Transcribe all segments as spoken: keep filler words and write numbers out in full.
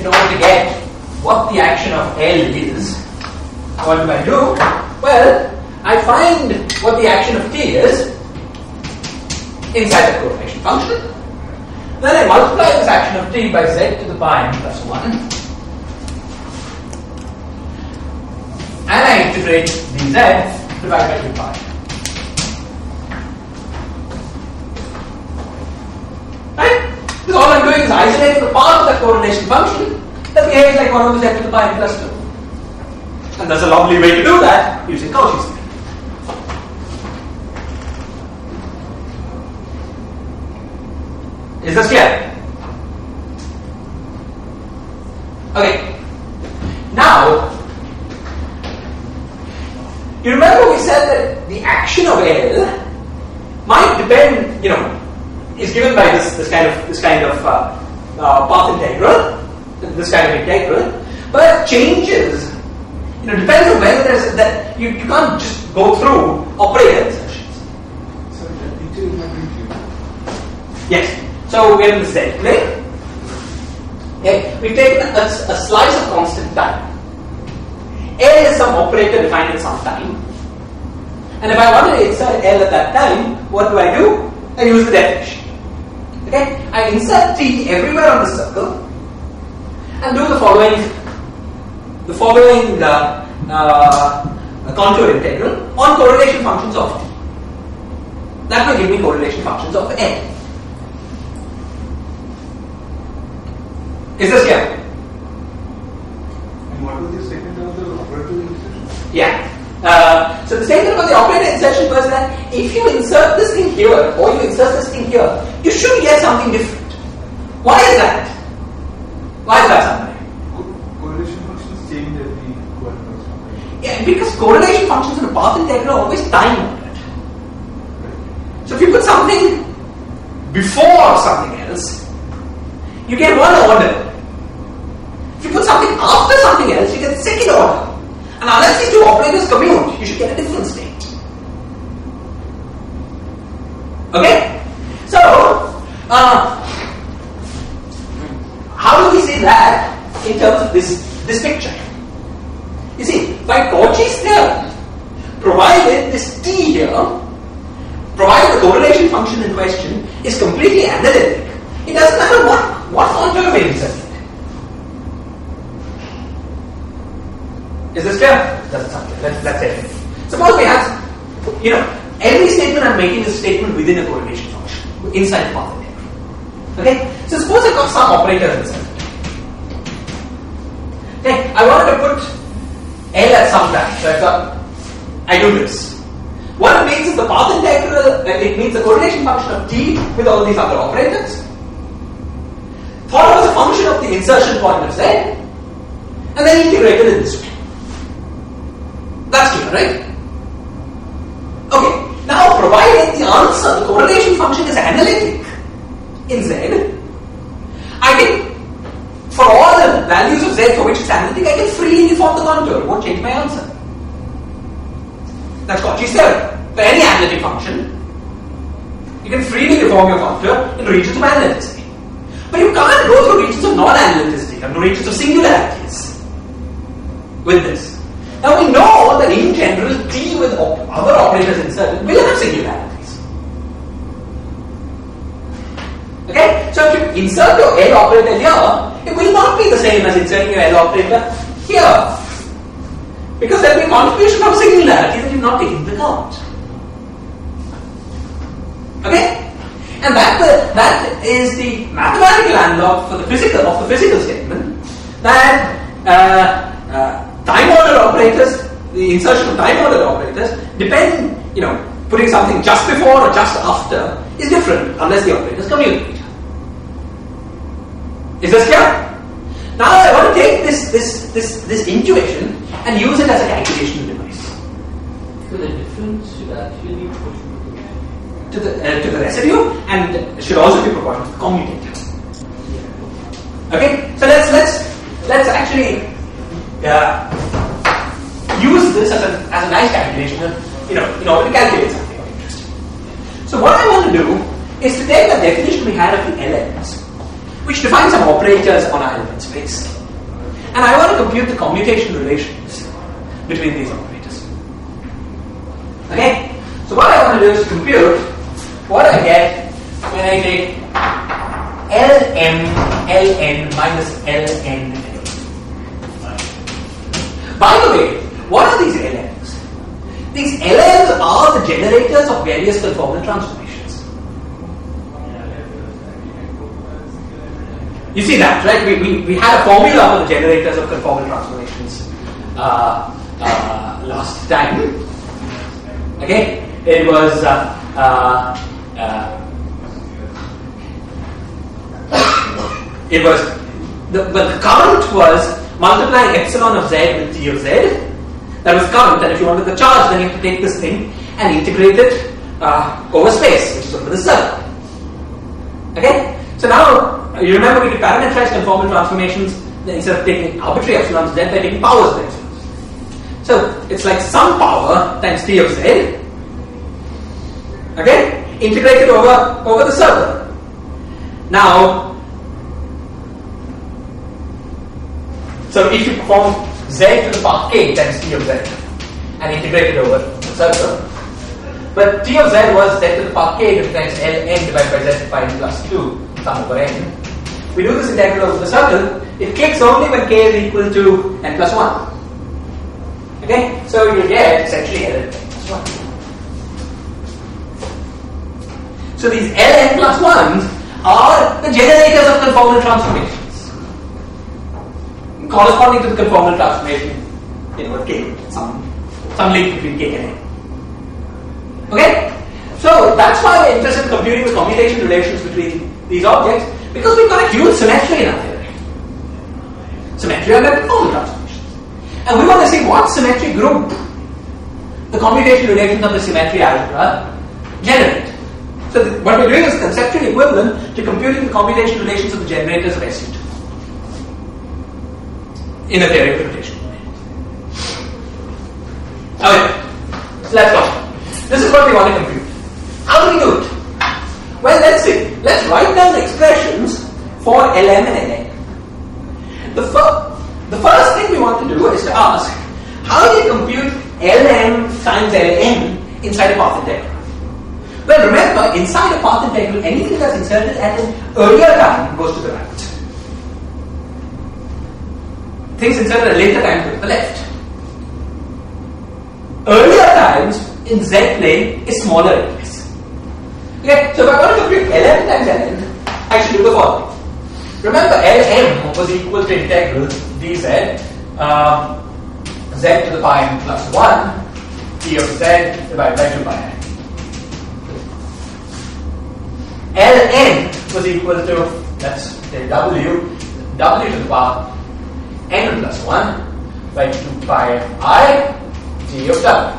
order to get what the action of L is, what do I do? Well, I find what the action of T is inside the correlation function. Then I multiply this action of T by Z to the power n plus one. And I integrate dz divided by two pi. Right? Because all I'm doing is isolating the part of that correlation function that behaves like one over z to the pi n plus two. And there's a lovely way to do that using Cauchy's theorem. Is this clear? Okay. Now, you remember we said that the action of L might depend, you know, is given by this this kind of this kind of uh, uh, path integral, this kind of integral, but changes. You know, depends on whether there's that you, you can't just go through operator insertions. So the detail is not reviewed. Yes. So we're in the Z plane. Okay. We've taken a, a slice of constant time. L is some operator defined at some time. And if I want to insert L at that time, what do I do? I use the definition. Okay? I insert T everywhere on the circle and do the following the following uh, uh, contour integral on correlation functions of T. That will give me correlation functions of N. Is this clear? And what was the statement of the operator insertion? Yeah. Uh, so the statement about the operator insertion was that if you insert this thing here or you insert this thing here, you should get something different. Why is that? Why is that something? Correlation functions change every quadrant. Yeah, because correlation functions in a path integral are always time ordered. So if you put something before something else, you get one order. If you put something after something else, you get second order. And unless these two operators commute, you should get a different state. Okay? So, uh, how do we see that in terms of this, this picture? You see, by Cauchy's theorem, provided this T here, provided the correlation function in question is completely analytic, it doesn't matter what, what contour we insert. Is this clear? Doesn't sound clear. Let's, let's say it. Suppose we have, you know, every statement I'm making is a statement within a correlation function, inside the path integral. Okay? So suppose I've got some operator inside. Okay, I wanted to put L at some time. So I've got, I do this. What it means is the path integral, it means the correlation function of T with all these other operators. Thought of as a function of the insertion point of Z, and then integrated in this way. That's clear, right? Okay, now provided the answer, the correlation function is analytic in Z, I can, for all the values of Z for which it's analytic, I can freely deform the contour. It won't change my answer. That's Cauchy's theorem. For any analytic function, you can freely deform your contour in regions of analyticity. But you can't go through regions of non-analyticity and regions of singularities with this. Now we know that in general T with op other operators inserted will have singularities. Okay? So if you insert your L operator here, it will not be the same as inserting your L operator here. Because there will be a contribution from singularity that you have not taken into account. Okay? And that, uh, that is the mathematical analog for the physical of the physical statement that uh, uh, time ordered operators, the insertion of time ordered operators depend, you know, putting something just before or just after is different unless the operators communicate. Is this clear? Now I want to take this this this this intuition and use it as a calculation device. So the difference should actually to the uh, to the residue and it should also be proportional to the commutator. Okay, so let's let's let's actually uh, use this as a as a nice calculation, of, you know, in order to calculate something of interest. So what I want to do is to take the definition we had of the L Ms, which defines some operators on our elements. space. And I want to compute the commutation relations between these operators. Okay? So what I want to do is compute what I get when I take Lm Ln minus Ln. By the way, what are these L Ms? These L Ms are the generators of various conformal transformations. You see that, right? We, we, we had a formula for the generators of conformal transformations uh, uh, last time. Okay? It was uh, uh, uh, it was the, but the current was multiplying epsilon of z with t of z. That was current, and if you wanted the charge, then you have to take this thing and integrate it uh, over space, which is over the circle. Okay? So now, you remember we could parameterize conformal transformations instead of taking arbitrary epsilon z by taking powers of epsilon. So it's like some power times t of z. Okay? Integrated over, over the circle. Now, so if you perform z to the power k times t of z and integrate it over the circle, but t of z was z to the power k times ln divided by z to the power n plus two sum over n. We do this integral over the circle, it clicks only when k is equal to n plus one. Okay? So you get essentially ln plus one. So these ln plus ones are the generators of conformal transformations, corresponding to the conformal transformation, you know, k, some, some link between k and n. Okay? So that's why we're interested in computing the commutation relations between these objects, because we've got a huge symmetry in our theory. Symmetry under conformal transformations. And we want to see what symmetry group the commutation relations of the symmetry algebra generate. So th what we're doing is conceptually equivalent to computing the commutation relations of the generators of S U two in a theory of computation. Okay, so let's go. This is what we want to compute. How do we do it? Well, let's see. Let's write down the expressions for Lm and Ln. The, fir the first thing we want to do is to ask, how do you compute Lm times Ln inside a path integral? Well, remember, inside a path integral, anything that's inserted at an earlier time goes to the right. Things inserted at a later time go to the left. Earlier times in z plane is smaller index. Okay, so if I want to compute Lm times Ln, I should do the following. Remember, Lm was equal to integral dz uh, z to the power n plus one t of z divided by two pi n. Ln was equal to, let's say w, w to the power n plus one by two pi I t of w.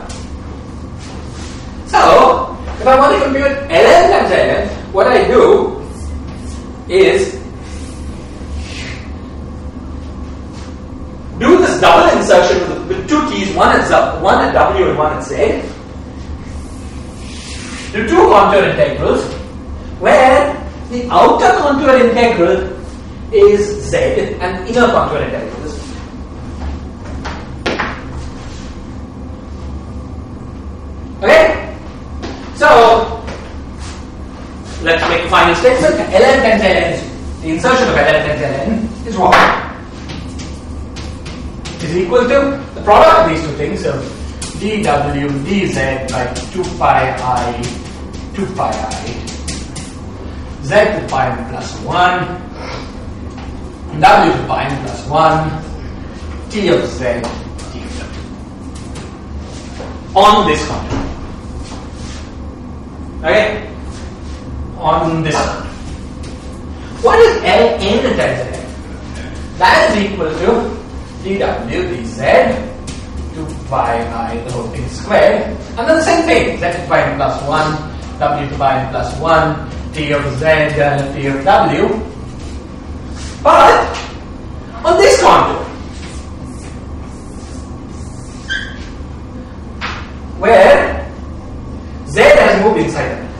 So, if I want to compute Ln times Ln, what I do is do this double insertion with, with two t's, one at, z, one at w and one at z. Do two contour integrals where the outer contour integral is z and inner contour integral is v. Okay? So, let's make a final statement. Ln times Ln is, the insertion of Ln times Ln is what? Is equal to the product of these two things, so dw dz by two pi I, two pi I, z to the power n plus one, w to the power n plus one, t of z, t of w. On this contour. Okay? On this contour. What is Ln times Ln? That is equal to dw dz two pi I the whole thing squared, and then the same thing, z to the power n plus one, w to the power n plus one, t of z and t of w, but on this contour, where z has moved inside it.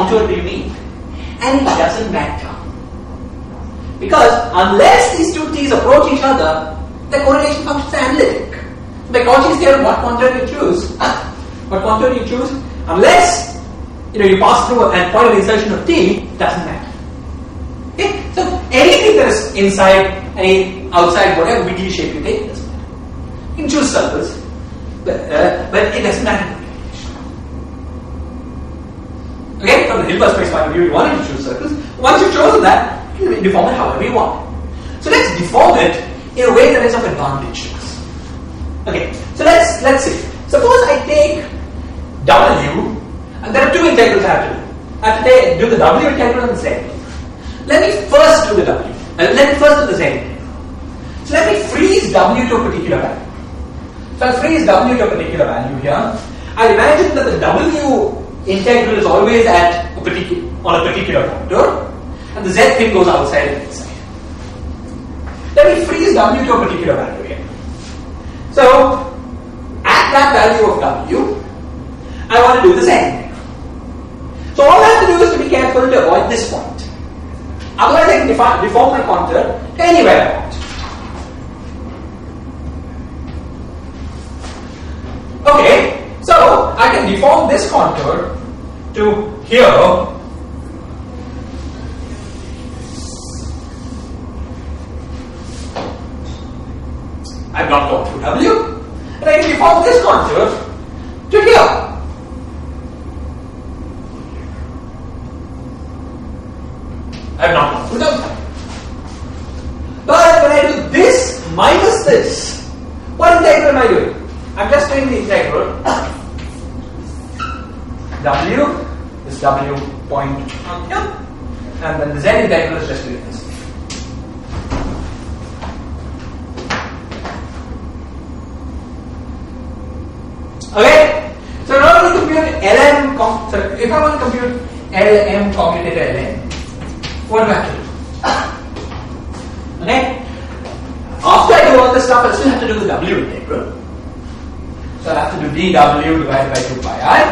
contour do you need? And it doesn't matter. Because unless these two T's approach each other, the correlation function is analytic. By Cauchy's theorem, what contour do you choose? What contour do you choose? Unless you know you pass through and point of insertion of T, doesn't matter. Okay? So anything that is inside, any outside, whatever wiggly shape you take, doesn't matter. You can choose circles, but, uh, but it doesn't matter. Okay, from the Hilbert space point of view, you wanted to choose circles. Once you've chosen that, you can deform it however you want. So let's deform it in a way that is of advantage to us. Okay, so let's let's see. Suppose I take W, and there are two integrals I have to do. I have to take, do the W integral and the Z. Let me first do the W. Uh, let me first do the Z integral. So let me freeze W to a particular value. So I'll freeze W to a particular value here. I'll imagine that the W integral is always at a particular on a particular contour, and the Z thing goes outside and inside. Let me freeze W to a particular value here. So at that value of W, I want to do the Z integral. So all I have to do is to be careful to avoid this point. Otherwise, I can define, deform my contour to anywhere I want. Okay, so I can deform this contour to here. I've not gone through W, and I can deform this contour to here. I've not gone through W. But when I do this minus this, what integral am I doing? I'm just doing the integral. W is W point on here, and then the Z integral is just doing this. Okay, so in order to compute L M, com so if I want to compute L M commutator L M, what do I have to do? Okay, after I do all this stuff, I still have to do the W integral. So I have to do dW divided by two pi I.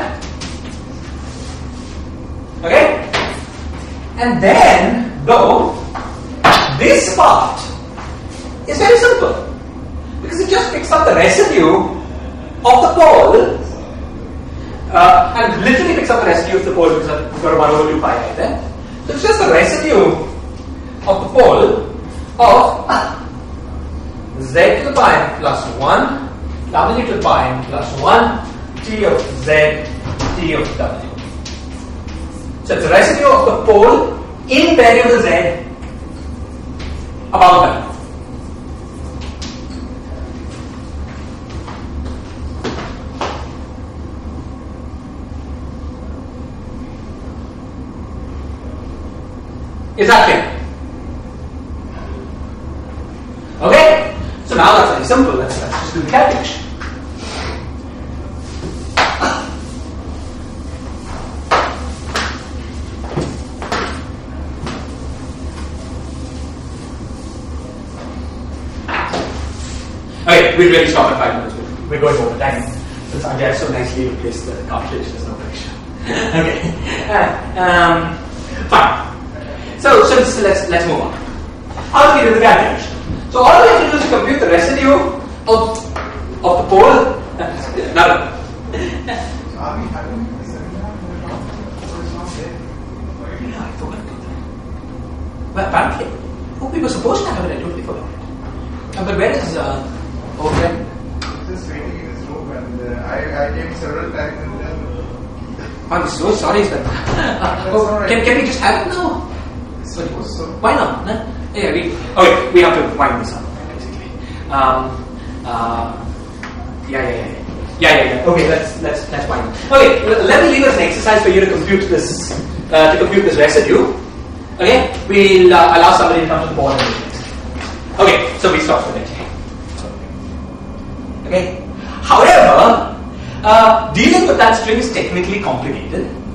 Okay, and then though this part is very simple because it just picks up the residue of the pole, uh, and literally picks up the residue of the pole because I've got one over two pi I there. So it's just the residue of the pole of z to the pi plus one, w to the pi plus one, t of z, t of w. So it's the residue of the pole in variable z above w. Is that clear? Okay? So now that's very simple. Let's, let's just do the calculation. Okay, we'll really stop at five minutes. We're going over time. Since Ajay so nicely replaced the calculation, there's no pressure. Okay. Uh, um, fine. So, so let's, let's, let's move on. How do we do the calculation? So all we have to do is to compute the residue of, of the pole. No, no. Are we having a seminar? Yeah, I forgot to do that. Well, apparently, oh, we were supposed to have it, I totally forgot it. Uh, but where is, uh, okay? Just waiting in this room, and uh, I, I came several times and then. I'm so sorry, sir. Uh, oh, right. can, can we just have it now? Sorry. So, Why not? No? Yeah, we, okay, we have to wind this up, basically. Um, uh, yeah, yeah, yeah. Yeah, yeah, yeah. Okay, let's let's let's wind. Okay, let me leave as an exercise for you to compute this uh, to compute this residue. Okay, we'll uh, allow somebody to come to the board and do it. Okay, so we stop with it. Okay. However, uh, dealing with that string is technically complicated.